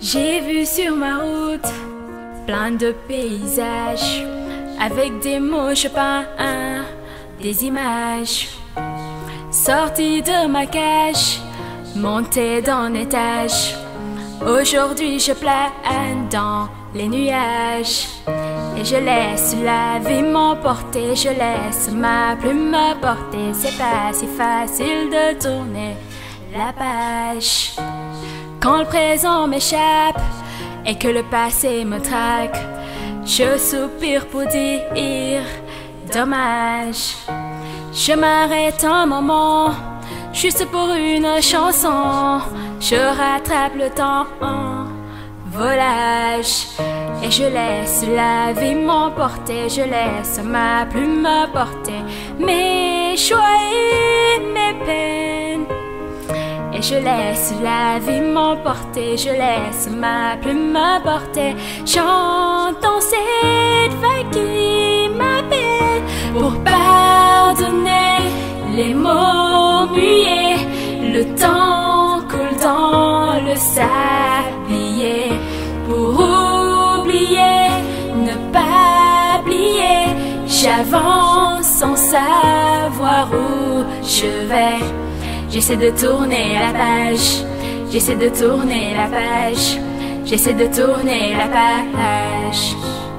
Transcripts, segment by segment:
J'ai vu sur ma route plein de paysages. Avec des mots je peins des images. Sorti de ma cage, monté d'un étage. Aujourd'hui je plane dans les nuages. Et je laisse la vie m'emporter, je laisse ma plume me porter. C'est pas si facile de tourner la page. Quand le présent m'échappe et que le passé me traque, je soupire pour dire dommage. Je m'arrête un moment, juste pour une chanson. Je rattrape le temps en volage. Et je laisse la vie m'emporter, je laisse ma plume me porter. Mes choix et mes peines. Et je laisse la vie m'emporter, je laisse ma plume me porter. J'entends cette vague qui m'appelle pour pardonner les mots muets. Le temps coule dans le sablier. Pour oublier, ne pas oublier, j'avance sans savoir où je vais. J'essaie de tourner la page, j'essaie de tourner la page, j'essaie de tourner la page.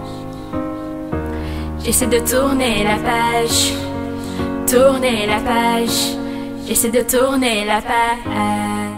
J'essaie de tourner la page, tourner la page, j'essaie de tourner la page.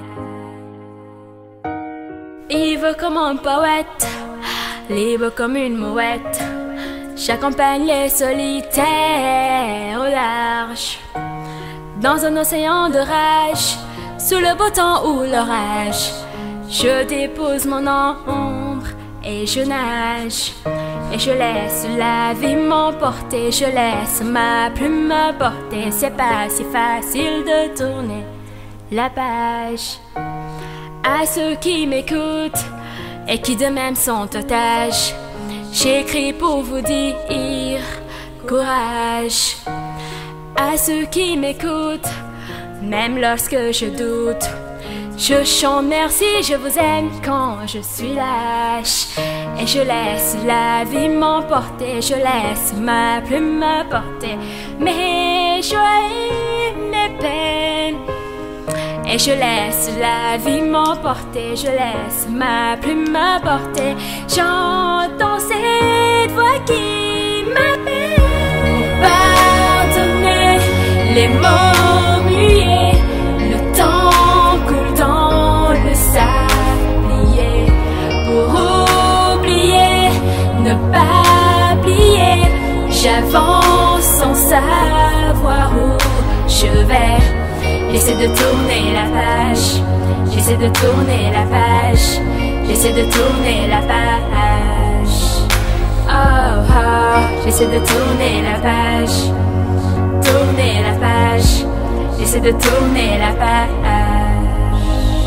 Ivre comme un poète, libre comme une mouette, j'accompagne les solitaires au large. Dans un océan de rage, sous le beau temps ou l'orage, je dépose mon ombre et je nage. Et je laisse la vie m'emporter, je laisse ma plume me porter. C'est pas si facile de tourner la page. À ceux qui m'écoutent et qui de même sont otages, j'écris pour vous dire courage. À ceux qui m'écoutent, même lorsque je doute, je chante merci, je vous aime quand je suis lâche. Et je laisse la vie m'emporter, je laisse ma plume me porter. Mes joies et mes peines. Et je laisse la vie m'emporter, je laisse ma plume me porter. J'entends cette voix qui m'appelle pour pardonner les mots muets. Le temps coule dans le sablier. Pour oublier, ne pas oublier, j'avance sans savoir où je vais. J'essaie de tourner la page, j'essaie de tourner la page, j'essaie de tourner la page. Oh oh, j'essaie de tourner la page, tourner la page, j'essaie de tourner la page.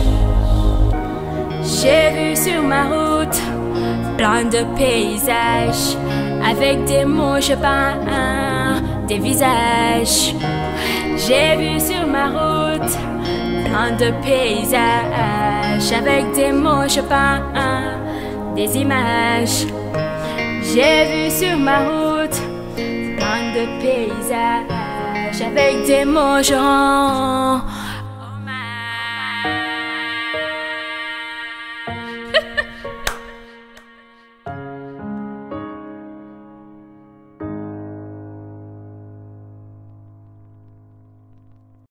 J'ai vu sur ma route plein de paysages. Avec des mots je peins des visages. J'ai vu sur ma route plein de paysages. Avec des mots je peins des images. J'ai vu sur ma route plein de paysages. Avec des mots je rends